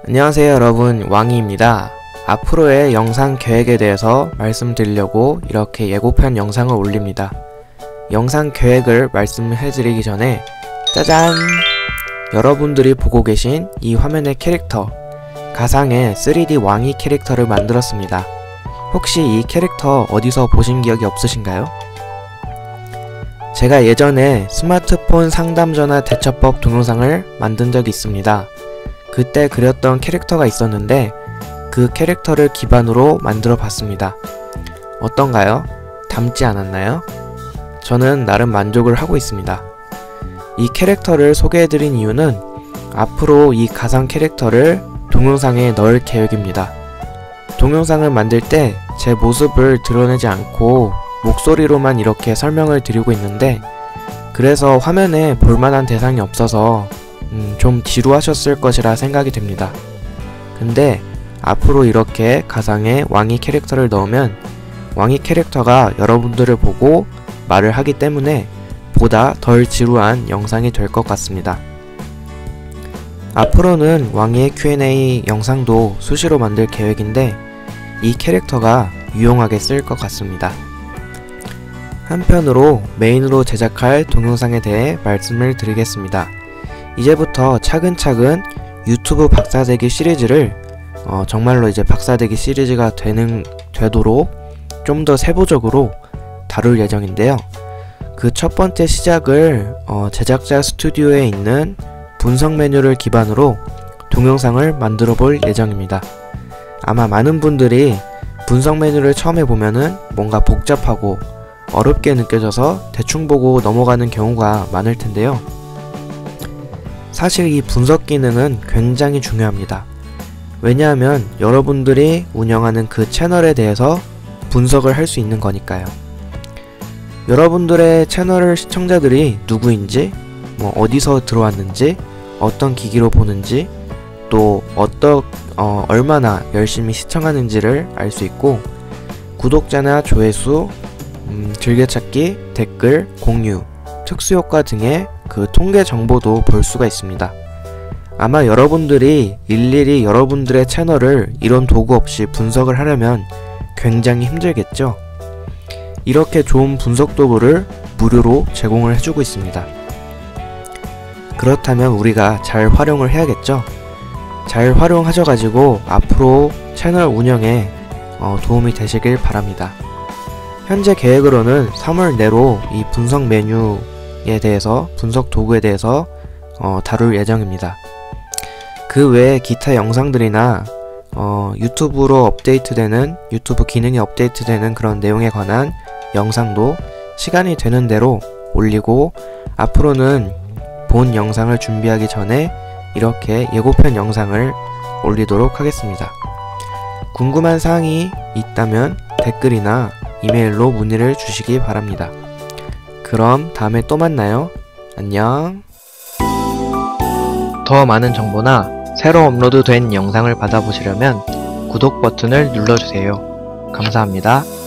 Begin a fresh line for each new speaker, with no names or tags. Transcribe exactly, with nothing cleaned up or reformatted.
안녕하세요 여러분, 왕이입니다. 앞으로의 영상 계획에 대해서 말씀드리려고 이렇게 예고편 영상을 올립니다. 영상 계획을 말씀해드리기 전에 짜잔! 여러분들이 보고 계신 이 화면의 캐릭터, 가상의 쓰리디 왕이 캐릭터를 만들었습니다. 혹시 이 캐릭터 어디서 보신 기억이 없으신가요? 제가 예전에 스마트폰 상담전화 대처법 동영상을 만든 적이 있습니다. 그때 그렸던 캐릭터가 있었는데 그 캐릭터를 기반으로 만들어 봤습니다. 어떤가요? 닮지 않았나요? 저는 나름 만족을 하고 있습니다. 이 캐릭터를 소개해드린 이유는 앞으로 이 가상 캐릭터를 동영상에 넣을 계획입니다. 동영상을 만들 때 제 모습을 드러내지 않고 목소리로만 이렇게 설명을 드리고 있는데, 그래서 화면에 볼만한 대상이 없어서 음, 좀 지루하셨을 것이라 생각이 됩니다. 근데 앞으로 이렇게 가상의 왕이 캐릭터를 넣으면 왕이 캐릭터가 여러분들을 보고 말을 하기 때문에 보다 덜 지루한 영상이 될 것 같습니다. 앞으로는 왕이의 큐 앤 에이 영상도 수시로 만들 계획인데 이 캐릭터가 유용하게 쓸 것 같습니다. 한편으로 메인으로 제작할 동영상에 대해 말씀을 드리겠습니다. 이제부터 차근차근 유튜브 박사되기 시리즈를 어, 정말로 이제 박사되기 시리즈가 되는, 되도록 좀 더 세부적으로 다룰 예정인데요. 그 첫 번째 시작을 어, 제작자 스튜디오에 있는 분석 메뉴를 기반으로 동영상을 만들어 볼 예정입니다. 아마 많은 분들이 분석 메뉴를 처음에 보면은 뭔가 복잡하고 어렵게 느껴져서 대충 보고 넘어가는 경우가 많을 텐데요. 사실 이 분석 기능은 굉장히 중요합니다. 왜냐하면 여러분들이 운영하는 그 채널에 대해서 분석을 할 수 있는 거니까요. 여러분들의 채널 시청자들이 누구인지, 뭐 어디서 들어왔는지, 어떤 기기로 보는지, 또 어떠, 어, 얼마나 열심히 시청하는지를 알 수 있고, 구독자나 조회수, 음, 즐겨찾기, 댓글, 공유, 특수효과 등의 그 통계 정보도 볼 수가 있습니다. 아마 여러분들이 일일이 여러분들의 채널을 이런 도구 없이 분석을 하려면 굉장히 힘들겠죠? 이렇게 좋은 분석 도구를 무료로 제공을 해주고 있습니다. 그렇다면 우리가 잘 활용을 해야겠죠? 잘 활용하셔가지고 앞으로 채널 운영에 어, 도움이 되시길 바랍니다. 현재 계획으로는 삼월 내로 이 분석 메뉴에 대해서, 분석 도구에 대해서 어, 다룰 예정입니다. 그 외에 기타 영상들이나 어, 유튜브로 업데이트되는, 유튜브 기능이 업데이트되는 그런 내용에 관한 영상도 시간이 되는 대로 올리고, 앞으로는 본 영상을 준비하기 전에 이렇게 예고편 영상을 올리도록 하겠습니다. 궁금한 사항이 있다면 댓글이나 이메일로 문의를 주시기 바랍니다. 그럼 다음에 또 만나요. 안녕. 더 많은 정보나 새로 업로드된 영상을 받아보시려면 구독 버튼을 눌러주세요. 감사합니다.